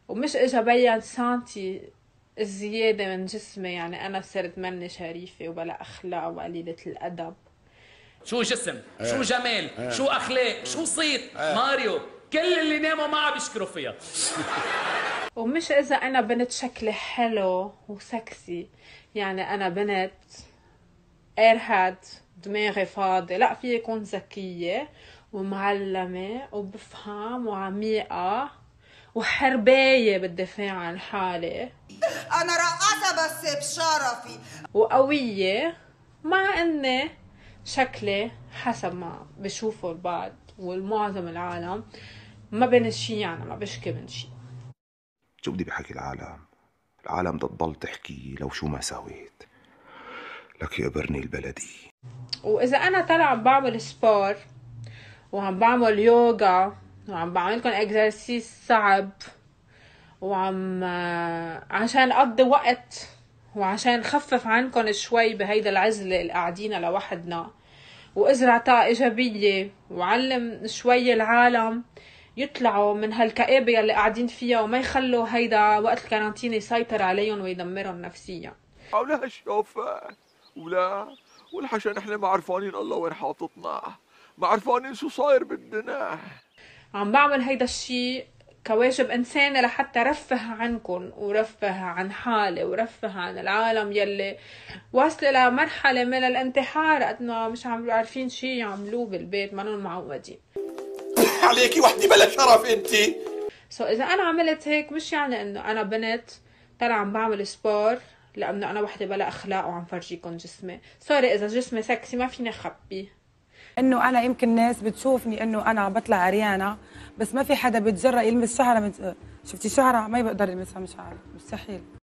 ومش اجا بين سانتي الزيادة من جسمي، يعني انا صرت مني شريفة وبلا اخلاق وقليلة الادب. شو جسم، شو جمال، شو اخلاق، شو صيت ماريو، كل اللي ناموا معها بيشكروا فيها. ومش اذا انا بنت شكلي حلو وسكسي، يعني انا بنت ايرهاد دماغي فاضي، لا، في يكون ذكية ومعلمة وبفهم وعميقة وحرباية بالدفاع عن حالي. انا رقاصة بس بشرفي. وقوية، مع اني شكلي حسب ما بشوفه البعض والمعظم العالم ما بين شي، يعني ما بشكي من شي. شو بدي بحكي العالم بدها تضل تحكي لو شو ما سويت، لك يا برني البلدي. واذا انا طلع بعمل سبور وعم بعمل يوغا وعم بعملكن اكزرسيس صعب وعم عشان اقضي وقت وعشان خفف عنكن شوي بهيدا العزلة اللي قاعدين لوحدنا، وازرع طاقة ايجابية وعلم شوي العالم يطلعوا من هالكآبة اللي قاعدين فيها وما يخلوا هيدا وقت الكارانتين يسيطر عليهم ويدمرهم نفسيا. ولا هالشوفة والحشا نحن ما عرفانين الله وين حاططنا، ما عرفانين شو صاير بدنا. عم بعمل هيدا الشي كواجب إنساني لحتى رفه عنكن ورفه عن حالي ورفه عن العالم يلي واصلة لمرحلة من الانتحار قد ما مش عارفين شي يعملوه بالبيت، منن معودين. عليكي وحدي بلا شرف انتي. إذا أنا عملت هيك مش يعني إنه أنا بنت طلع عم بعمل سبور، لأنه أنا وحدة بلا أخلاق وعم فرجيكن جسمي. سوري إذا جسمي سكسي ما فيني أخبيه. انه انا يمكن ناس بتشوفني انه انا بطلع عريانه، بس ما في حدا بتجرأ يلمس شعرها شفتي شعرها ما بيقدر يلمسها، مش عارف، مستحيل.